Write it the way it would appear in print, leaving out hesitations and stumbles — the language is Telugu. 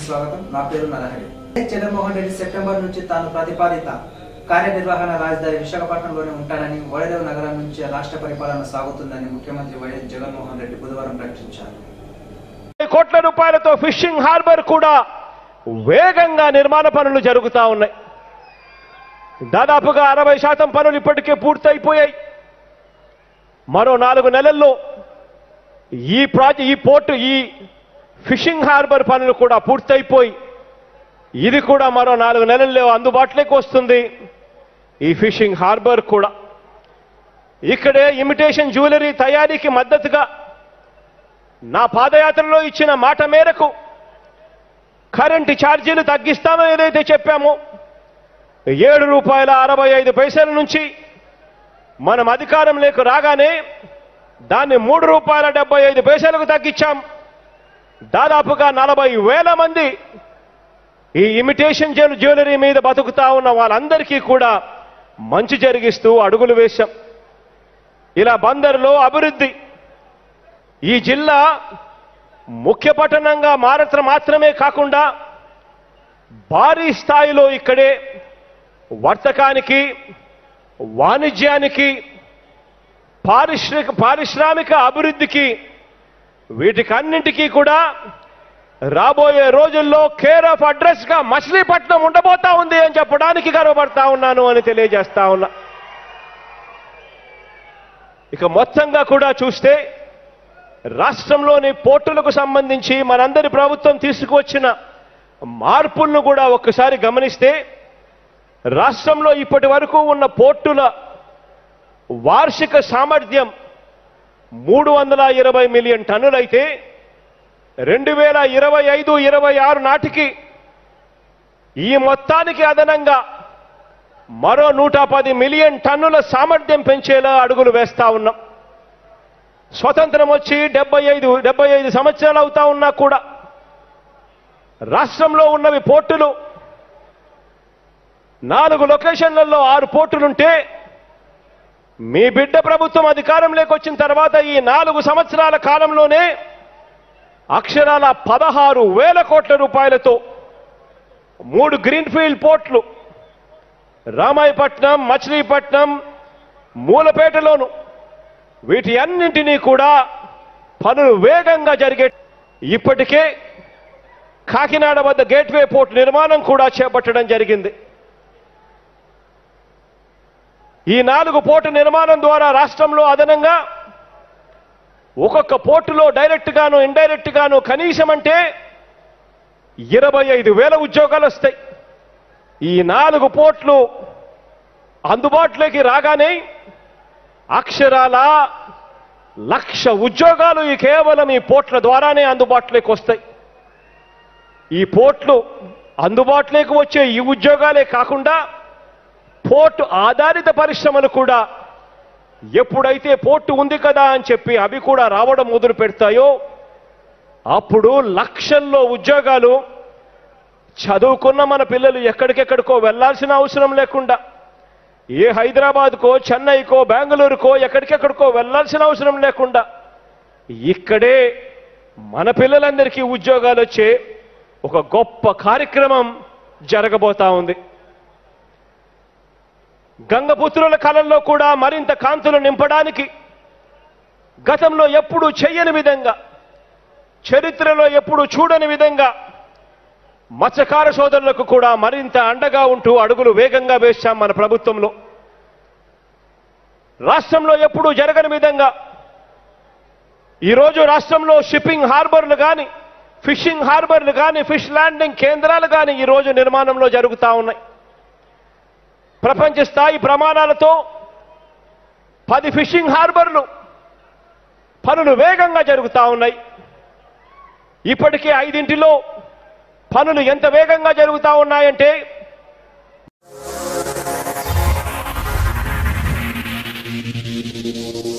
స్వాగతం. నా పేరు నరహరి. జగన్మోహన్ రెడ్డి సెప్టెంబర్ నుంచి తాను ప్రతిపాదిత కార్యనిర్వహణ రాజధాని విశాఖపట్నంలోనే ఉంటానని, ఓడరేవు నగరం నుంచి రాష్ట్ర పరిపాలన సాగుతుందని ముఖ్యమంత్రి వైఎస్ జగన్మోహన్ రెడ్డి బుధవారం ప్రకటించారు. కోట్ల రూపాయలతో ఫిషింగ్ హార్బర్ కూడా వేగంగా నిర్మాణ పనులు జరుగుతూ ఉన్నాయి. దాదాపుగా 60% పనులు ఇప్పటికే పూర్తయిపోయాయి. మరో 4 నెలల్లో ఈ ఫిషింగ్ హార్బర్ పనులు కూడా పూర్తయిపోయి ఇది కూడా మరో 4 నెలల్లో అందుబాటులోకి వస్తుంది. ఈ ఫిషింగ్ హార్బర్ కూడా ఇక్కడే ఇమిటేషన్ జ్యువెలరీ తయారీకి మద్దతుగా నా పాదయాత్రలో ఇచ్చిన మాట మేరకు కరెంటు ఛార్జీలు తగ్గిస్తామని ఏదైతే చెప్పామో ₹7.65 నుంచి మనం అధికారంలోకి రాగానే దాన్ని ₹3.75కు తగ్గించాం. దాదాపుగా 40,000 మంది ఈ ఇమిటేషన్ జ్యువెలరీ మీద బతుకుతా ఉన్న వాళ్ళందరికీ కూడా మంచి జరిగిస్తూ అడుగులు వేశాం. ఇలా బందరులో అభివృద్ధి, ఈ జిల్లా ముఖ్య పట్టణంగా మాత్రమే కాకుండా భారీ స్థాయిలో ఇక్కడే వర్తకానికి, వాణిజ్యానికి, పారిశ్రామిక అభివృద్ధికి, వీటికన్నింటికీ కూడా రాబోయే రోజుల్లో కేర్ ఆఫ్ అడ్రస్ గా మచిలీపట్నం ఉండబోతా ఉంది అని చెప్పడానికి గర్వపడతా ఉన్నాను అని తెలియజేస్తా ఉన్నా. ఇక మొత్తంగా కూడా చూస్తే రాష్ట్రంలోని పోర్టులకు సంబంధించి మనందరి ప్రభుత్వం తీసుకువచ్చిన మార్పులను కూడా ఒక్కసారి గమనిస్తే రాష్ట్రంలో ఇప్పటి వరకు ఉన్న పోర్టుల వార్షిక సామర్థ్యం 320 మిలియన్ టన్నులైతే 2025-26 నాటికి ఈ మొత్తానికి అదనంగా మరో 110 మిలియన్ టన్నుల సామర్థ్యం పెంచేలా అడుగులు వేస్తా ఉన్నాం. స్వతంత్రం వచ్చి 75 సంవత్సరాలు అవుతా ఉన్నా కూడా రాష్ట్రంలో ఉన్నవి పోర్టులు 4 లొకేషన్లలో 6 పోర్టులుంటే మీ బిడ్డ ప్రభుత్వం అధికారంలోకి వచ్చిన తర్వాత ఈ 4 సంవత్సరాల కాలంలోనే అక్షరాల 16,000 కోట్ల రూపాయలతో 3 గ్రీన్ఫీల్డ్ పోర్ట్లు రామాయపట్నం, మచిలీపట్నం, మూలపేటలోను వీటి అన్నింటినీ కూడా పనులు వేగంగా జరిగే. ఇప్పటికే కాకినాడ వద్ద గేట్వే పోర్ట్ నిర్మాణం కూడా చేపట్టడం జరిగింది. ఈ 4 పోర్టు నిర్మాణం ద్వారా రాష్ట్రంలో అదనంగా ఒక్కొక్క పోర్టులో డైరెక్ట్ గాను ఇండైరెక్ట్ గాను కనీసం అంటే 25,000 ఉద్యోగాలు వస్తాయి. ఈ 4 పోర్ట్లు అందుబాటులోకి రాగానే అక్షరాల 1,00,000 ఉద్యోగాలు కేవలం ఈ పోర్ట్ల ద్వారానే అందుబాటులోకి వస్తాయి. ఈ పోర్ట్లు అందుబాటులోకి వచ్చే ఈ ఉద్యోగాలే కాకుండా పోర్టు ఆధారిత పరిశ్రమలు కూడా ఎప్పుడైతే పోర్టు ఉంది కదా అని చెప్పి అవి కూడా రావడం మొదలు పెడతాయో అప్పుడు లక్షల్లో ఉద్యోగాలు, చదువుకున్న మన పిల్లలు ఎక్కడికెక్కడికో వెళ్లాల్సిన అవసరం లేకుండా ఏ హైదరాబాద్కో, చెన్నైకో, బెంగళూరుకో ఎక్కడికెక్కడికో వెళ్లాల్సిన అవసరం లేకుండా ఇక్కడే మన పిల్లలందరికీ ఉద్యోగాలు వచ్చే ఒక గొప్ప కార్యక్రమం జరగబోతా ఉంది. గంగపుత్రుల కళల్లో కూడా మరింత కాంతులు నింపడానికి గతంలో ఎప్పుడూ చేయని విధంగా, చరిత్రలో ఎప్పుడూ చూడని విధంగా మత్స్యకార సోదరులకు కూడా మరింత అండగా ఉంటూ అడుగులు వేగంగా వేశాం మన ప్రభుత్వంలో. రాష్ట్రంలో ఎప్పుడూ జరగని విధంగా ఈరోజు రాష్ట్రంలో షిప్పింగ్ హార్బర్లు కానీ, ఫిషింగ్ హార్బర్లు కానీ, ఫిష్ ల్యాండింగ్ కేంద్రాలు కానీ ఈరోజు నిర్మాణంలో జరుగుతూ ఉన్నాయి. ప్రపంచ స్థాయి ప్రమాణాలతో 10 ఫిషింగ్ హార్బర్లు పనులు వేగంగా జరుగుతూ ఉన్నాయి. ఇప్పటికే 5 పనులు ఎంత వేగంగా జరుగుతూ ఉన్నాయంటే